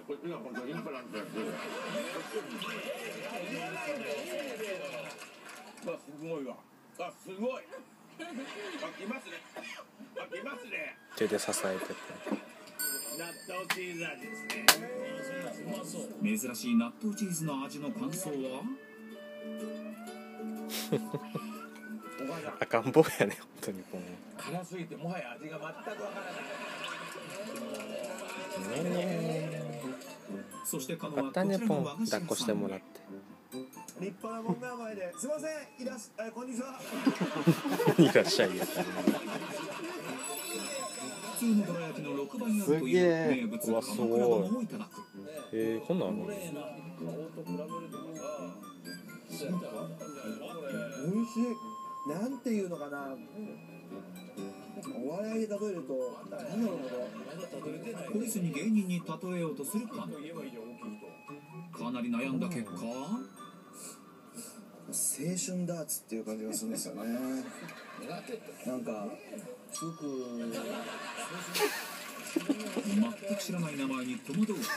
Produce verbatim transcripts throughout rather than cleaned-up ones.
こっちが本当にインプラントやってる。あ、すごいわ。あ、すごい。あ、来ますね。あ、来ますね。 手で支えてて。 納豆チーズ味ですね。 珍しい納豆チーズの味の感想は？ 赤ん坊やね、本当にもう。 辛すぎてもはや味が全くわからない。 ねそしてカノえ。あったね、ポン。 和菓子屋さん抱っこしてもらって。 立派な門構前で、すいません、いらっしゃい、こんにちは。 いらっしゃいやったね。 普通のどら焼きのろくばいあるという名物うわすごい鎌倉丼をいただく。 えー、こんなんあるの？ 美味しい。なんていうのかな。お笑いで例えると、何だろうな。 懲りずに芸人に例えようとするかの。かなり悩んだ結果、 青春ダーツっていう感じがするんですよね。なんかすごく全く知らない名前に戸惑う話。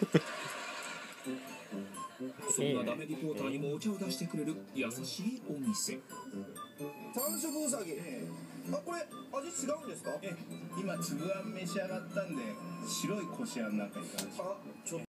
そんなダメリポーターにもお茶を出してくれる優しいお店。 三色うさぎ。あ、これ味違うんですか？ 今粒あん召し上がったんで白いこしあんなんかいかがでしょうか。 あ、ちょっと